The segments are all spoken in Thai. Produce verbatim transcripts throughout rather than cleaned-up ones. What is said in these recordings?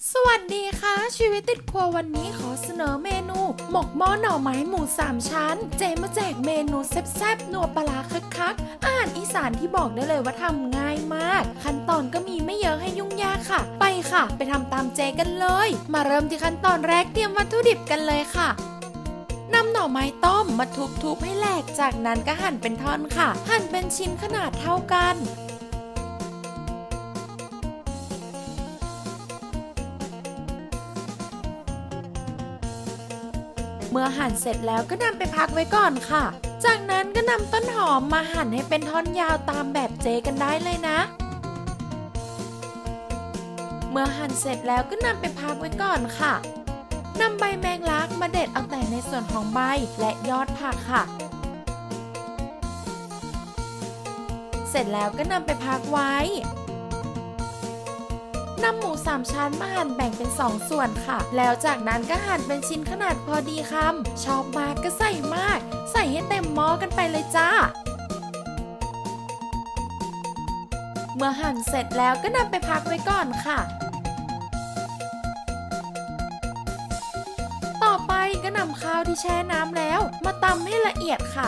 สวัสดีค่ะชีวิตติดครัววันนี้ขอเสนอเมนูหมกหม้อหน่อไม้หมูสามชั้นเจมาแจกเมนูแซ่บๆนัวปลาคักๆอาหารอีสานที่บอกได้เลยว่าทำง่ายมากขั้นตอนก็มีไม่เยอะให้ยุ่งยากค่ะไปค่ะไปทำตามเจกันเลยมาเริ่มที่ขั้นตอนแรกเตรียมวัตถุดิบกันเลยค่ะนำหน่อไม้ต้มมาทุบๆให้แหลกจากนั้นก็หั่นเป็นท่อนค่ะหั่นเป็นชิ้นขนาดเท่ากันเมื่อหั่นเสร็จแล้วก็นำไปพักไว้ก่อนค่ะจากนั้นก็นำต้นหอมมาหั่นให้เป็นท่อนยาวตามแบบเจกันได้เลยนะเมื่อหั่นเสร็จแล้วก็นำไปพักไว้ก่อนค่ะนำใบแมงลักมาเด็ดเอาแต่ในส่วนของใบและยอดผักค่ะเสร็จแล้วก็นำไปพักไว้นำหมูสามชั้นมาหั่นแบ่งเป็นสองส่วนค่ะแล้วจากนั้นก็หั่นเป็นชิ้นขนาดพอดีคำชอบมากก็ใส่มากใส่ให้เต็มหม้อกันไปเลยจ้าเมื่อหั่นเสร็จแล้วก็นำไปพักไว้ก่อนค่ะต่อไปก็นำข้าวที่แช่น้ำแล้วมาตำให้ละเอียดค่ะ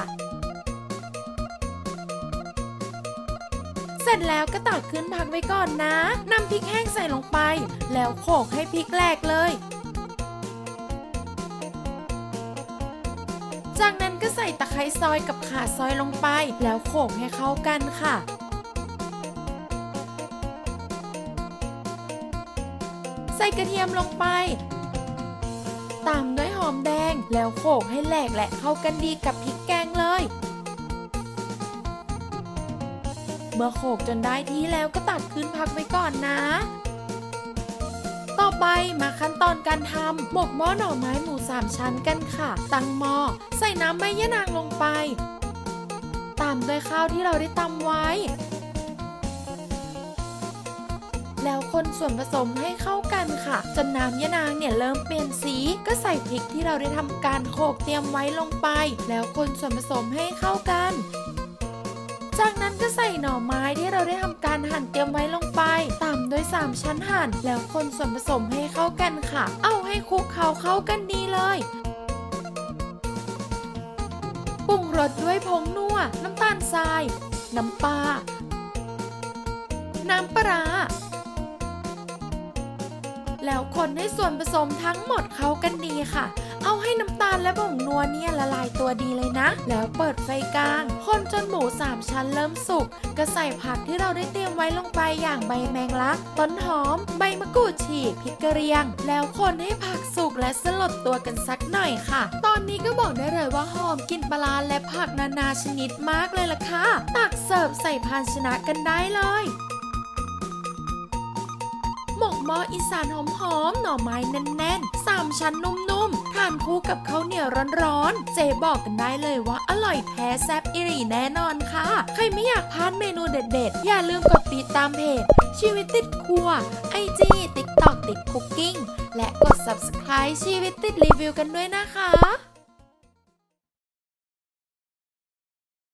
เสร็จแล้วก็ตักขึ้นพักไว้ก่อนนะนำพริกแห้งใส่ลงไปแล้วโขลกให้พริกแหลกเลยจากนั้นก็ใส่ตะไคร้ซอยกับข่าซอยลงไปแล้วโขลกให้เข้ากันค่ะใส่กระเทียมลงไปตามด้วยหอมแดงแล้วโขลกให้แหลกและเข้ากันดีกับพริกแกงเลยเมื่อโขลกจนได้ที่แล้วก็ตักขึ้นพักไว้ก่อนนะต่อไปมาขั้นตอนการทำหมกหม้อหน่อไม้หมูสามชั้นกันค่ะตั้งหม้อใส่น้ำใบยะนางลงไปตามด้วยข้าวที่เราได้ตำไว้แล้วคนส่วนผสมให้เข้ากันค่ะจนน้ำยะนางเนี่ยเริ่มเปลี่ยนสีก็ใส่พริกที่เราได้ทำการโขลกเตรียมไว้ลงไปแล้วคนส่วนผสมให้เข้ากันจากนั้นก็ใส่หน่อไม้ที่เราได้ทำการหั่นเตรียมไว้ลงไปตามด้วยสามชั้นหั่นแล้วคนส่วนผสมให้เข้ากันค่ะเอาให้คลุกเคล้าเข้ากันดีเลยปรุงรสด้วยผงนัวน้ำตาลทรายน้ำปลาน้ำปลาแล้วคนให้ส่วนผสมทั้งหมดเข้ากันดีค่ะเอาให้น้ำตาลและผงนัวเนี่ยละลายตัวดีเลยนะแล้วเปิดไฟกลางคนจนหมูสามชั้นเริ่มสุกก็ใส่ผักที่เราได้เตรียมไว้ลงไปอย่างใบแมงลักต้นหอมใบมะกรูดฉีกพริกกระเทียมแล้วคนให้ผักสุกและสลดตัวกันสักหน่อยค่ะตอนนี้ก็บอกได้เลยว่าหอมกลิ่นปลาและผักนานาชนิดมากเลยล่ะค่ะตักเสิร์ฟใส่ภาชนะกันได้เลยหมกหม้ออีสานหอมๆหน่อไม้แน่นๆสามชั้นนุ่มๆทานคู่กับข้าวเหนียวร้อนๆเจ๊บอกกันได้เลยว่าอร่อยแท้แซ่บอิหรี่แน่นอนค่ะใครไม่อยากพลาดเมนูเด็ดๆอย่าลืมกดติดตามเพจชีวิตติดครัว ไอ จี ติ๊กต็อก ติดคุกกิ้งและกด ซับสไครบ์ ชีวิตติดรีวิวกันด้วยนะคะ